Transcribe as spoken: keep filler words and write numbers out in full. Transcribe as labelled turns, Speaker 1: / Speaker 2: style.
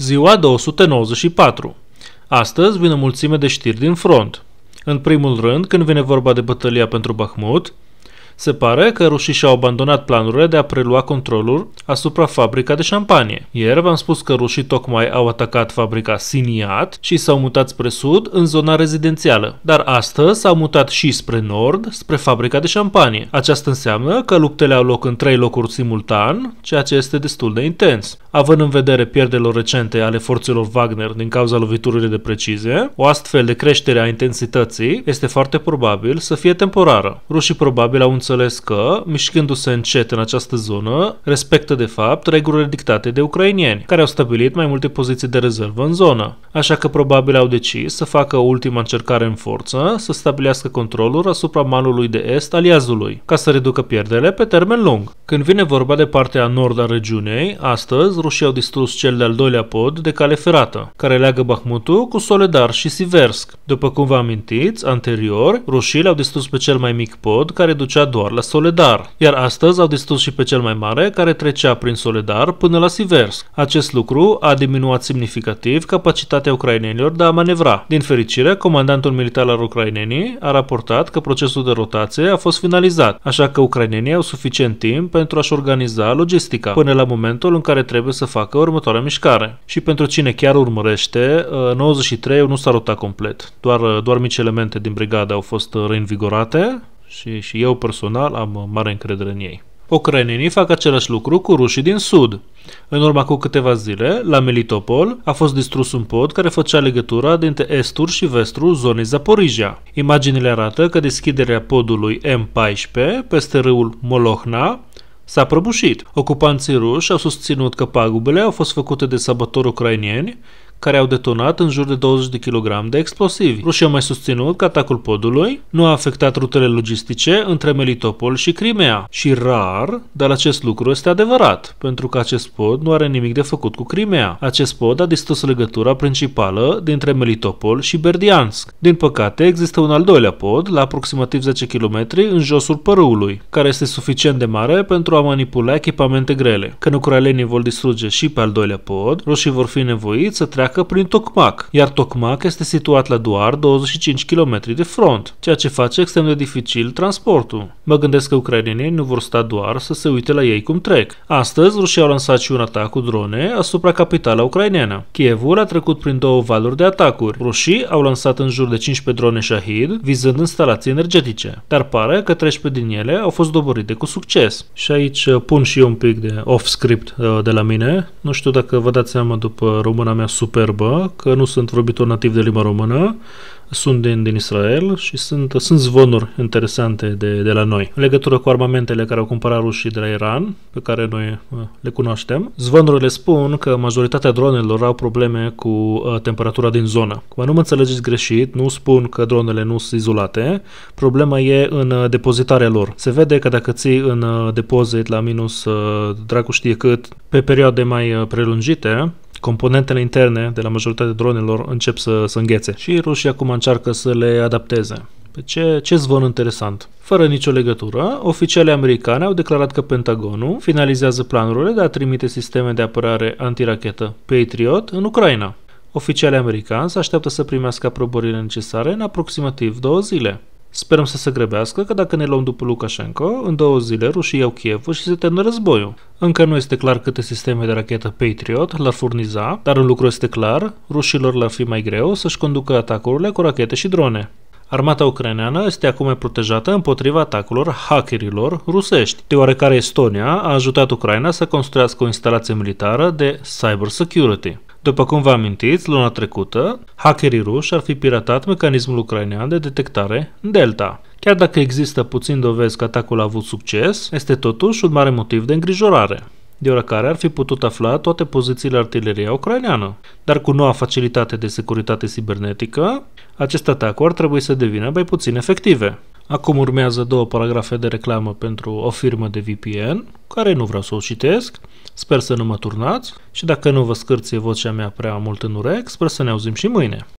Speaker 1: Ziua două sute nouăzeci și patru. Astăzi vine o mulțime de știri din front. În primul rând, când vine vorba de bătălia pentru Bahmut, se pare că rușii și-au abandonat planurile de a prelua controlul asupra fabrica de șampanie. Ieri v-am spus că rușii tocmai au atacat fabrica Siniat și s-au mutat spre sud în zona rezidențială. Dar astăzi s-au mutat și spre nord, spre fabrica de șampanie. Aceasta înseamnă că luptele au loc în trei locuri simultan, ceea ce este destul de intens. Având în vedere pierderile recente ale forțelor Wagner din cauza loviturilor de precizie, o astfel de creștere a intensității este foarte probabil să fie temporară. Rușii probabil au înțeles că, mișcându-se încet în această zonă, respectă de fapt regulile dictate de ucraineni, care au stabilit mai multe poziții de rezervă în zonă. Așa că probabil au decis să facă o ultimă încercare în forță, să stabilească controlul asupra malului de est al Iazului, ca să reducă pierderile pe termen lung. Când vine vorba de partea nord a regiunei, astăzi rușii au distrus cel de-al doilea pod de cale ferată, care leagă Bahmutul cu Soledar și Siversk. După cum vă amintiți, anterior, rușii le-au distrus pe cel mai mic pod care ducea doar la Soledar, iar astăzi au distrus și pe cel mai mare care trecea prin Soledar până la Siversk. Acest lucru a diminuat semnificativ capacitatea ucrainenilor de a manevra. Din fericire, comandantul militar al ucrainenii a raportat că procesul de rotație a fost finalizat, așa că ucrainenii au suficient timp pentru a-și organiza logistica până la momentul în care trebuie să facă următoarea mișcare. Și pentru cine chiar urmărește, nouăzeci și trei nu s-a rotat complet. Doar, doar mici elemente din brigadă au fost reinvigorate și, și eu personal am mare încredere în ei. Ucrainenii fac același lucru cu rușii din sud. În urma cu câteva zile, la Melitopol a fost distrus un pod care făcea legătura dintre estul și vestul zonei Zaporizhia. Imaginile arată că deschiderea podului M paisprezece peste râul Molohna s-a prăbușit. Ocupanții ruși au susținut că pagubele au fost făcute de sabotori ucraineni care au detonat în jur de douăzeci de kilograme de explosivi. Rușii au mai susținut că atacul podului nu a afectat rutele logistice între Melitopol și Crimea. Și rar, dar acest lucru este adevărat, pentru că acest pod nu are nimic de făcut cu Crimea. Acest pod a distrus legătura principală dintre Melitopol și Berdiansk. Din păcate, există un al doilea pod, la aproximativ zece kilometri în josul părâului, care este suficient de mare pentru a manipula echipamente grele. Când ucrainenii vor distruge și pe al doilea pod, rușii vor fi nevoiți să treacă prin Tokmak, iar Tokmak este situat la doar douăzeci și cinci kilometri de front, ceea ce face extrem de dificil transportul. Mă gândesc că ucrainenii nu vor sta doar să se uite la ei cum trec. Astăzi, rușii au lansat și un atac cu drone asupra capitala ucraineană. Kievul a trecut prin două valuri de atacuri. Rușii au lansat în jur de cincisprezece drone Shahid, vizând instalații energetice, dar pare că treisprezece din ele au fost doborite cu succes. Și aici pun și eu un pic de off-script de la mine. Nu știu dacă vă dați seama după româna mea super că nu sunt vorbitor nativ de limba română, sunt din, din Israel și sunt, sunt zvonuri interesante de, de la noi. În legătură cu armamentele care au cumpărat rușii de la Iran, pe care noi le cunoaștem, zvonurile spun că majoritatea dronelor au probleme cu uh, temperatura din zonă. Cum nu mă înțelegeți greșit, nu spun că dronele nu sunt izolate, problema e în uh, depozitarea lor. Se vede că dacă ții în uh, depozit la minus uh, dracu știe cât, pe perioade mai uh, prelungite, componentele interne de la majoritatea dronelor încep să, să înghețe și rușii acum încearcă să le adapteze. Pe ce, ce zvon interesant. Fără nicio legătură, oficialii americani au declarat că Pentagonul finalizează planurile de a trimite sisteme de apărare antirachetă Patriot în Ucraina. Oficialii americani se așteaptă să primească aprobările necesare în aproximativ două zile. Sperăm să se grăbească că dacă ne luăm după Lukashenko, în două zile rușii iau Kievul și se termină războiul. Încă nu este clar câte sisteme de rachetă Patriot l-ar furniza, dar un lucru este clar, rușilor le-ar fi mai greu să-și conducă atacurile cu rachete și drone. Armata ucraineană este acum mai protejată împotriva atacurilor hackerilor rusești, deoarece Estonia a ajutat Ucraina să construiască o instalație militară de cyber security. După cum vă amintiți, luna trecută, hackerii ruși ar fi piratat mecanismul ucrainean de detectare Delta. Chiar dacă există puțin dovezi că atacul a avut succes, este totuși un mare motiv de îngrijorare, deoarece ar fi putut afla toate pozițiile artileriei ucraineană. Dar cu noua facilitate de securitate cibernetică, aceste atacuri ar trebui să devină mai puțin efective. Acum urmează două paragrafe de reclamă pentru o firmă de V P N, care nu vreau să o citesc, sper să nu mă turnați și dacă nu vă scârție vocea mea prea mult în urechi, sper să ne auzim și mâine.